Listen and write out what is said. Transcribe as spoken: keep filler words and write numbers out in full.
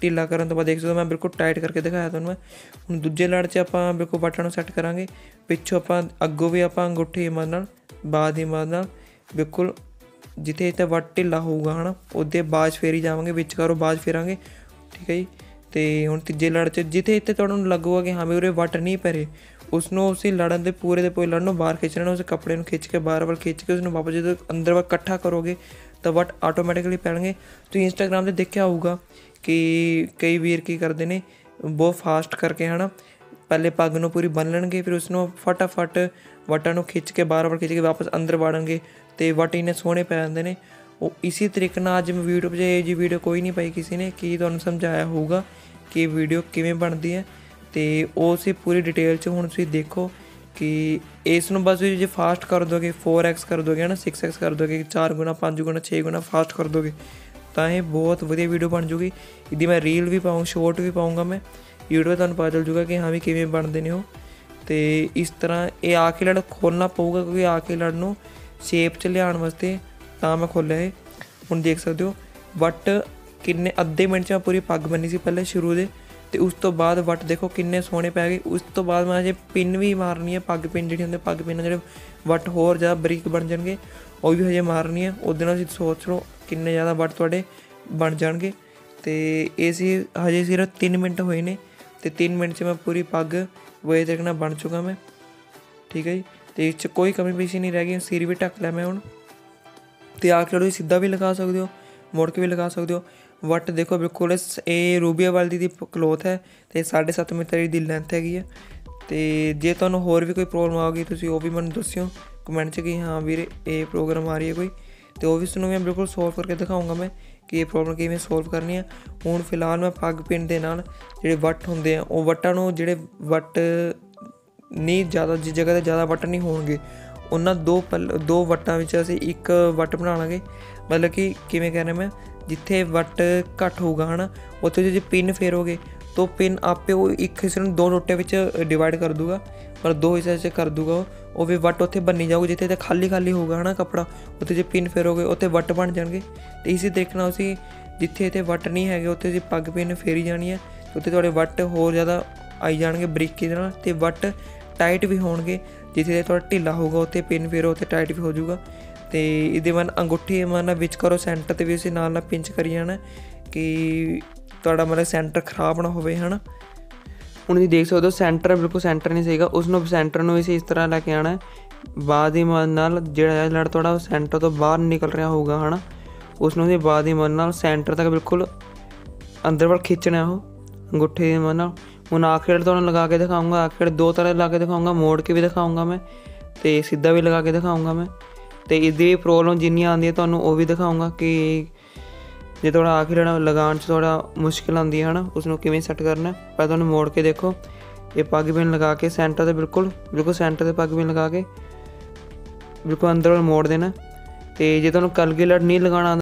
ਢਿੱਲਾ ਕਰਨ ਤੋਂ ਬਾਅਦ ਦੇਖ ਸਕਦੇ ਹੋ ਮੈਂ ਬਿਲਕੁਲ ਟਾਈਟ ਕਰਕੇ ਦਿਖਾਇਆ ਤੁਹਾਨੂੰ ਮੈਂ। ਹੁਣ ਦੂਜੇ ਲੜ 'ਚ ਆਪਾਂ ਬਿਲਕੁਲ ਵੱਟਾਂ ਨੂੰ ਸੈੱਟ ਕਰਾਂਗੇ। ਪਿੱਛੋਂ ਆਪਾਂ ਅੱਗੋਂ ਵੀ ਆਪਾਂ ਅੰਗੂਠੇ ਦੀ ਮਦਦ ਨਾਲ ਬਾਜ਼ ਦੀ ਮਦਦ ਨਾਲ ਬਿਲਕੁਲ ਜਿੱਥੇ ਜਿੱਥੇ ਵੱਟ ਢਿੱਲਾ ਹੋਊਗਾ ਹੈ ਨਾ ਉਹਦੇ ਬਾਜ਼ ਫੇਰੀ ਜਾਵਾਂਗੇ, ਵਿਚਕਾਰੋਂ ਬਾਜ਼ ਫੇਰਾਂਗੇ, ਠੀਕ ਹੈ ਜੀ। ਅਤੇ ਹੁਣ ਤੀਜੇ ਲੜ 'ਚ ਜਿੱਥੇ ਜਿੱਥੇ ਤੁਹਾਨੂੰ ਲੱਗੂਗਾ ਕਿ ਹਾਂ ਵੀ ਉਰੇ ਵੱਟ ਨਹੀਂ ਪੈ ਰਹੇ, ਉਸਨੂੰ ਉਸੇ ਲੜਨ ਦੇ ਪੂਰੇ ਦੇ ਪੂਰੇ ਲੜ ਨੂੰ ਬਾਹਰ ਖਿੱਚ ਲੈਣਾ। ਉਸ ਕੱਪੜੇ ਨੂੰ ਖਿੱਚ ਕੇ ਬਾਹਰ ਵੱਲ ਖਿੱਚ ਕੇ ਉਸਨੂੰ ਵਾਪਸ ਜਦੋਂ ਅੰਦਰ ਵੱਲ ਇਕੱਠਾ ਕਰੋਗੇ ਤਾਂ ਵੱਟ ਆਟੋਮੈਟਿਕਲੀ ਪੈਣਗੇ। ਤੁਸੀਂ ਇੰਸਟਾਗ੍ਰਾਮ 'ਤੇ ਦੇਖਿਆ ਹੋਊਗਾ ਕਿ ਕਈ ਵੀਰ ਕੀ ਕਰਦੇ ਨੇ, ਬਹੁਤ ਫਾਸਟ ਕਰਕੇ ਹੈ ਨਾ ਪਹਿਲੇ ਪੱਗ ਨੂੰ ਪੂਰੀ ਬੰਨ੍ਹ ਲੈਣਗੇ, ਫਿਰ ਉਸਨੂੰ ਫਟਾਫਟ ਵੱਟਾਂ ਨੂੰ ਖਿੱਚ ਕੇ ਬਾਹਰ ਵੱਲ ਖਿੱਚ ਕੇ ਵਾਪਸ ਅੰਦਰ ਵਾੜਨਗੇ ਅਤੇ ਵੱਟ ਇੰਨੇ ਸੋਹਣੇ ਪੈ ਜਾਂਦੇ ਨੇ। ਉਹ ਇਸੀ ਤਰੀਕੇ ਨਾਲ ਅੱਜ ਮੈਂ ਯੂਟਿਊਬ 'ਚ ਇਹ ਜਿਹੀ ਵੀਡੀਓ ਕੋਈ ਨਹੀਂ ਪਾਈ ਕਿਸੇ ਨੇ ਕਿ ਤੁਹਾਨੂੰ ਸਮਝਾਇਆ ਹੋਊਗਾ ਕਿ ਵੀਡੀਓ ਕਿਵੇਂ ਬਣਦੀ ਹੈ, ਅਤੇ ਉਹ ਅਸੀਂ ਪੂਰੀ ਡਿਟੇਲ 'ਚ ਹੁਣ ਤੁਸੀਂ ਦੇਖੋ ਕਿ ਇਸ ਨੂੰ ਬਸ ਜੇ ਫਾਸਟ ਕਰ ਦੋਗੇ, ਫੋਰ ਐਕਸ ਕਰ ਦੋਗੇ ਹੈ ਨਾ, ਸਿਕਸ ਐਕਸ ਕਰ ਦੋਗੇ, ਚਾਰ ਗੁਣਾ, ਪੰਜ ਗੁਣਾ, ਛੇ ਗੁਣਾ ਫਾਸਟ ਕਰ ਦੋਗੇ ਤਾਂ ਇਹ ਬਹੁਤ ਵਧੀਆ ਵੀਡੀਓ ਬਣ ਜੂਗੀ। ਇਹਦੀ ਮੈਂ ਰੀਲ ਵੀ ਪਾਊਂ, ਸ਼ੋਰਟ ਵੀ ਪਾਊਂਗਾ ਮੈਂ ਯੂਟਿਊਬ 'ਤੇ, ਤੁਹਾਨੂੰ ਪਤਾ ਚੱਲ ਜੂਗਾ ਕਿ ਹਾਂ ਵੀ ਕਿਵੇਂ ਬਣਦੇ ਨੇ ਉਹ। ਅਤੇ ਇਸ ਤਰ੍ਹਾਂ ਇਹ ਆਖਰੀ ਲੜ ਖੋਲ੍ਹਣਾ ਪਊਗਾ ਕਿਉਂਕਿ ਆਖਰੀ ਲੜ ਨੂੰ ਸ਼ੇਪ 'ਚ ਲਿਆਉਣ ਵਾਸਤੇ ਤਾਂ ਮੈਂ ਖੋਲ੍ਹਿਆ ਇਹ। ਹੁਣ ਦੇਖ ਸਕਦੇ ਹੋ ਵੱਟ ਕਿੰਨੇ ਅੱਧੇ ਮਿੰਟ 'ਚ ਮੈਂ ਪੂਰੀ ਪੱਗ ਬੰਨੀ ਸੀ ਪਹਿਲੇ ਸ਼ੁਰੂ ਦੇ, ਅਤੇ ਉਸ ਤੋਂ ਬਾਅਦ ਵੱਟ ਦੇਖੋ ਕਿੰਨੇ ਸੋਹਣੇ ਪੈ ਗਏ। ਉਸ ਤੋਂ ਬਾਅਦ ਮੈਂ ਅਜੇ ਪਿੰਨ ਵੀ ਮਾਰਨੀ ਹੈ, ਪੱਗ ਪਿੰਨ ਜਿਹੜੀ ਹੁੰਦੀ ਪੱਗ ਪਿੰਨ ਜਿਹੜੇ ਵੱਟ ਹੋਰ ਜ਼ਿਆਦਾ ਬਰੀਕ ਬਣ ਜਾਣਗੇ ਉਹ ਵੀ ਹਜੇ ਮਾਰਨੀ ਹੈ। ਉਹਦੇ ਨਾਲ ਤੁਸੀਂ ਸੋਚ ਲਓ ਕਿੰਨੇ ਜ਼ਿਆਦਾ ਵੱਟ ਤੁਹਾਡੇ ਬਣ ਜਾਣਗੇ। ਅਤੇ ਇਹ ਸੀ ਹਜੇ ਸਿਰਫ ਤਿੰਨ ਮਿੰਟ ਹੋਏ ਨੇ ਅਤੇ ਤਿੰਨ ਮਿੰਟ 'ਚ ਮੈਂ ਪੂਰੀ ਪੱਗ ਵਧੀਆ ਤਰੀਕੇ ਨਾਲ ਬਣ ਚੁੱਕਾ ਮੈਂ, ਠੀਕ ਹੈ ਜੀ। ਅਤੇ ਇਸ 'ਚ ਕੋਈ ਕਮੀ ਪੇਸ਼ੀ ਨਹੀਂ ਰਹਿ ਗਈ। ਸਿਰ ਵੀ ਢੱਕ ਲਿਆ ਮੈਂ ਹੁਣ, ਅਤੇ ਆਖਿਰ ਤੁਸੀਂ ਸਿੱਧਾ ਵੀ ਲਗਾ ਸਕਦੇ ਹੋ, ਮੁੜ ਕੇ ਵੀ ਲਗਾ ਸਕਦੇ ਹੋ। ਵੱਟ ਦੇਖੋ ਬਿਲਕੁਲ ਇਹ ਰੂਬੀਆ ਵਾਲੀ ਦੀ ਕਲੋਥ ਹੈ ਅਤੇ ਸਾਢੇ ਸੱਤ ਮੀਟਰ ਇਹਦੀ ਲੈਂਥ ਹੈਗੀ ਹੈ। ਅਤੇ ਜੇ ਤੁਹਾਨੂੰ ਹੋਰ ਵੀ ਕੋਈ ਪ੍ਰੋਬਲਮ ਆਊਗੀ ਤੁਸੀਂ ਉਹ ਵੀ ਮੈਨੂੰ ਦੱਸਿਓ ਕਮੈਂਟ 'ਚ ਕਿ ਹਾਂ ਵੀਰੇ ਇਹ ਪ੍ਰੋਬਲਮ ਆ ਰਹੀ ਹੈ ਕੋਈ, ਅਤੇ ਉਹ ਵੀ ਤੁਹਾਨੂੰ ਮੈਂ ਬਿਲਕੁਲ ਸੋਲਵ ਕਰਕੇ ਦਿਖਾਊਂਗਾ ਮੈਂ ਕਿ ਇਹ ਪ੍ਰੋਬਲਮ ਕਿਵੇਂ ਸੋਲਵ ਕਰਨੀ ਆ। ਹੁਣ ਫਿਲਹਾਲ ਮੈਂ ਪੱਗ ਪਿੰਨ ਦੇ ਨਾਲ ਜਿਹੜੇ ਵੱਟ ਹੁੰਦੇ ਆ ਉਹ ਵੱਟਾਂ ਨੂੰ ਜਿਹੜੇ ਵੱਟ ਨਹੀਂ ਜ਼ਿਆਦਾ ਜਿਸ ਜਗ੍ਹਾ 'ਤੇ ਜ਼ਿਆਦਾ ਵੱਟ ਨਹੀਂ ਹੋਣਗੇ ਉਹਨਾਂ ਦੋ ਪਲ ਦੋ ਵੱਟਾਂ ਵਿੱਚ ਅਸੀਂ ਇੱਕ ਵੱਟ ਬਣਾ ਲਾਂਗੇ। ਮਤਲਬ ਕਿ ਕਿਵੇਂ ਕਹਿ ਰਿਹਾ ਮੈਂ, ਜਿੱਥੇ ਵੱਟ ਘੱਟ ਹੋਊਗਾ ਹੈ ਨਾ ਉੱਥੇ ਜੇ ਪਿੰਨ ਫੇਰੋਗੇ ਤਾਂ ਪਿੰਨ ਆਪੇ ਉਹ ਇੱਕ ਹਿੱਸੇ ਨੂੰ ਦੋ ਟੋਟੇ ਵਿੱਚ ਡਿਵਾਈਡ ਕਰ ਦੂਗਾ, ਪਰ ਦੋ ਹਿੱਸੇ 'ਚ ਕਰ ਦੂਗਾ ਉਹ ਉਹ ਵੀ ਵੱਟ ਉੱਥੇ ਬੰਨੀ ਜਾਊਗੀ। ਜਿੱਥੇ ਤੇ ਖਾਲੀ ਖਾਲੀ ਹੋਊਗਾ ਹੈ ਨਾ ਕੱਪੜਾ ਉੱਥੇ ਜੇ ਪਿੰਨ ਫੇਰੋਗੇ ਉੱਥੇ ਵੱਟ ਬਣ ਜਾਣਗੇ। ਅਤੇ ਇਸੇ ਤਰੀਕੇ ਨਾਲ ਅਸੀਂ ਜਿੱਥੇ ਇੱਥੇ ਵੱਟ ਨਹੀਂ ਹੈਗੇ ਉੱਥੇ ਅਸੀਂ ਪੱਗ ਪਿੰਨ ਫੇਰੀ ਜਾਣੀ ਹੈ, ਉੱਥੇ ਤੁਹਾਡੇ ਵੱਟ ਹੋਰ ਜ਼ਿਆਦਾ ਆਈ ਜਾਣਗੇ ਬਰੀਕੀ ਦੇ ਨਾਲ, ਅਤੇ ਵੱਟ ਟਾਈਟ ਵੀ ਹੋਣਗੇ। ਜਿੱਥੇ ਥੋੜ੍ਹਾ ਢਿੱਲਾ ਹੋਊਗਾ ਉੱਥੇ ਪਿੰਨ ਫੇਰੋ ਉੱਥੇ ਟਾਈਟ ਵੀ ਹੋ ਜਾਊਗਾ। ਅਤੇ ਇਹਦੇ ਮਨ ਅੰਗੂਠੀ ਮਨ ਨਾਲ ਵਿੱਚ ਕਰੋ ਸੈਂਟਰ 'ਤੇ ਵੀ ਅਸੀਂ ਨਾਲ ਨਾਲ ਪਿੰਚ ਕਰੀ ਜਾਣਾ ਕਿ ਤੁਹਾਡਾ ਮਤਲਬ ਸੈਂਟਰ ਖ਼ਰਾਬ ਨਾ ਹੋਵੇ ਹੈ ਨਾ। ਹੁਣ ਤੁਸੀਂ ਦੇਖ ਸਕਦੇ ਹੋ ਸੈਂਟਰ ਬਿਲਕੁਲ ਸੈਂਟਰ ਨਹੀਂ ਸੀਗਾ, ਉਸਨੂੰ ਸੈਂਟਰ ਨੂੰ ਅਸੀਂ ਇਸ ਤਰ੍ਹਾਂ ਲੈ ਕੇ ਆਉਣਾ ਬਾਜ਼ ਦੀ ਮਦਦ ਨਾਲ। ਜਿਹੜਾ ਲੜ ਤੁਹਾਡਾ ਸੈਂਟਰ ਤੋਂ ਬਾਹਰ ਨਿਕਲ ਰਿਹਾ ਹੋਊਗਾ ਹੈ ਨਾ ਉਸਨੂੰ ਅਸੀਂ ਬਾਜ਼ ਦੀ ਮਦਦ ਨਾਲ ਸੈਂਟਰ ਤੱਕ ਬਿਲਕੁਲ ਅੰਦਰ ਵੱਲ ਖਿੱਚਣਾ ਉਹ ਅੰਗੂਠੇ ਦੀ ਮਦਦ ਨਾਲ। ਹੁਣ ਆਖਿਰ ਤੁਹਾਨੂੰ ਲਗਾ ਕੇ ਦਿਖਾਊਂਗਾ, ਆਖਿਰ ਦੋ ਤਰ੍ਹਾਂ ਲਾ ਕੇ ਦਿਖਾਊਂਗਾ, ਮੋੜ ਕੇ ਵੀ ਦਿਖਾਊਂਗਾ ਮੈਂ ਅਤੇ ਸਿੱਧਾ ਵੀ ਲਗਾ ਕੇ ਦਿਖਾਊਂਗਾ ਮੈਂ। ਅਤੇ ਇਸਦੀ ਪ੍ਰੋਬਲਮ ਜਿੰਨੀਆਂ ਆਉਂਦੀਆਂ ਤੁਹਾਨੂੰ ਉਹ ਵੀ ਦਿਖਾਊਂਗਾ ਕਿ ਜੇ ਥੋੜ੍ਹਾ ਆਖਿਰ ਲਗਾਉਣ 'ਚ ਥੋੜ੍ਹਾ ਮੁਸ਼ਕਿਲ ਆਉਂਦੀ ਹੈ ਹੈ ਨਾ ਉਸਨੂੰ ਕਿਵੇਂ ਸੈੱਟ ਕਰਨਾ। ਪਹਿਲਾਂ ਤੁਹਾਨੂੰ ਮੋੜ ਕੇ ਦੇਖੋ, ਇਹ ਪੱਗ ਪਿੰਨ ਲਗਾ ਕੇ ਸੈਂਟਰ 'ਤੇ ਬਿਲਕੁਲ ਬਿਲਕੁਲ ਸੈਂਟਰ 'ਤੇ ਪੱਗ ਪਿੰਨ ਲਗਾ ਕੇ ਬਿਲਕੁਲ ਅੰਦਰ ਵੱਲ ਮੋੜ ਦੇਣਾ। ਅਤੇ ਜੇ ਤੁਹਾਨੂੰ ਕਲਗੀ ਲੜ ਨਹੀਂ ਲਗਾਉਣਾ